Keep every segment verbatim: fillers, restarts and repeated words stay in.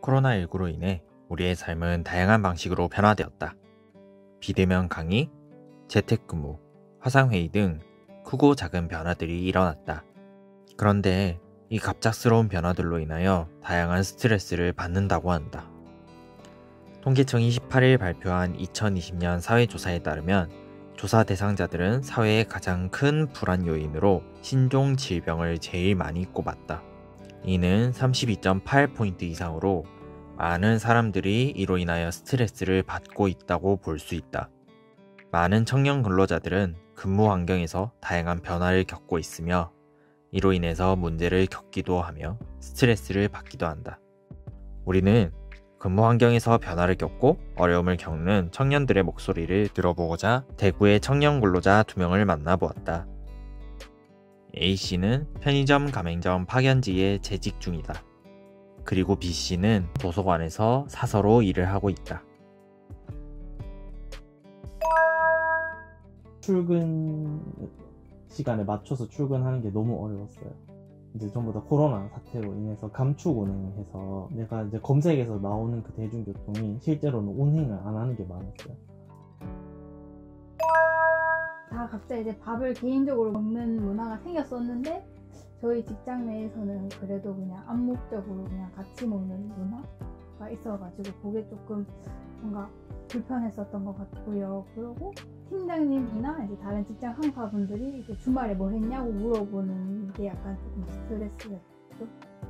코로나십구로 인해 우리의 삶은 다양한 방식으로 변화되었다. 비대면 강의, 재택근무, 화상회의 등 크고 작은 변화들이 일어났다. 그런데 이 갑작스러운 변화들로 인하여 다양한 스트레스를 받는다고 한다. 통계청이 십팔 일 발표한 이천이십 년 사회조사에 따르면 조사 대상자들은 사회의 가장 큰 불안 요인으로 신종 질병을 제일 많이 꼽았다. 이는 삼십이 점 팔 포인트 이상으로 많은 사람들이 이로 인하여 스트레스를 받고 있다고 볼 수 있다. 많은 청년 근로자들은 근무 환경에서 다양한 변화를 겪고 있으며 이로 인해서 문제를 겪기도 하며 스트레스를 받기도 한다. 우리는 근무 환경에서 변화를 겪고 어려움을 겪는 청년들의 목소리를 들어보고자 대구의 청년 근로자 두 명을 만나보았다. A씨는 편의점 가맹점 파견지에 재직 중이다. 그리고 B씨는 도서관에서 사서로 일을 하고 있다. 출근 시간에 맞춰서 출근하는 게 너무 어려웠어요. 이제 전부 다 코로나 사태로 인해서 감축 운행을 해서 내가 이제 검색에서 나오는 그 대중교통이 실제로는 운행을 안 하는 게 많았어요. 다 각자 이제 밥을 개인적으로 먹는 문화가 생겼었는데 저희 직장 내에서는 그래도 그냥 암묵적으로 그냥 같이 먹는 문화가 있어가지고 그게 조금 뭔가 불편했었던 것 같고요. 그리고 팀장님이나 이제 다른 직장 상사분들이 이제 주말에 뭐 했냐고 물어보는 게 약간 조금 스트레스였죠.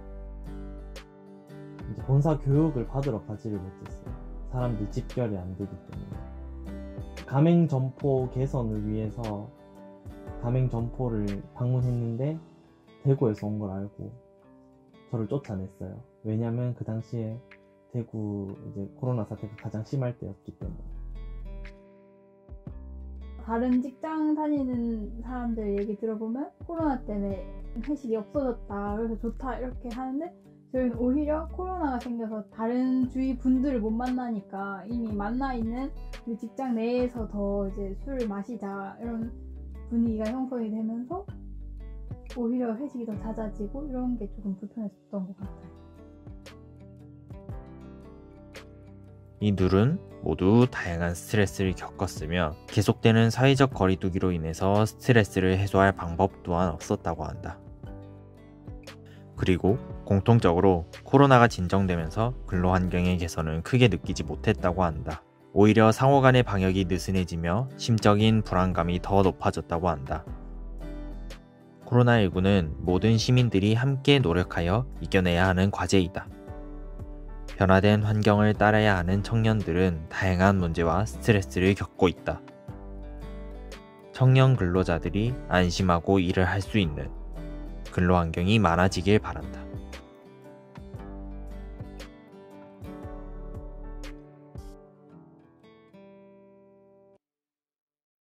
이제 본사 교육을 받으러 가지를 못했어요. 사람들이 집결이 안 되기 때문에. 가맹점포 개선을 위해서 가맹점포를 방문했는데 대구에서 온 걸 알고 저를 쫓아냈어요. 왜냐면 그 당시에 대구 이제 코로나 사태가 가장 심할 때였기 때문에. 다른 직장 다니는 사람들 얘기 들어보면 코로나 때문에 회식이 없어졌다, 그래서 좋다 이렇게 하는데 저희는 오히려 코로나가 생겨서 다른 주위 분들을 못 만나니까 이미 만나 있는 우리 직장 내에서 더 이제 술을 마시자 이런 분위기가 형성이 되면서 오히려 회식이 더 잦아지고 이런 게 조금 불편했었던 것 같아요. 이 둘은 모두 다양한 스트레스를 겪었으며 계속되는 사회적 거리두기로 인해서 스트레스를 해소할 방법 또한 없었다고 한다. 그리고 공통적으로 코로나가 진정되면서 근로환경의 개선은 크게 느끼지 못했다고 한다. 오히려 상호 간의 방역이 느슨해지며 심적인 불안감이 더 높아졌다고 한다. 코로나십구는 모든 시민들이 함께 노력하여 이겨내야 하는 과제이다. 변화된 환경을 따라야 하는 청년들은 다양한 문제와 스트레스를 겪고 있다. 청년 근로자들이 안심하고 일을 할 수 있는 근로 환경이 많아지길 바란다.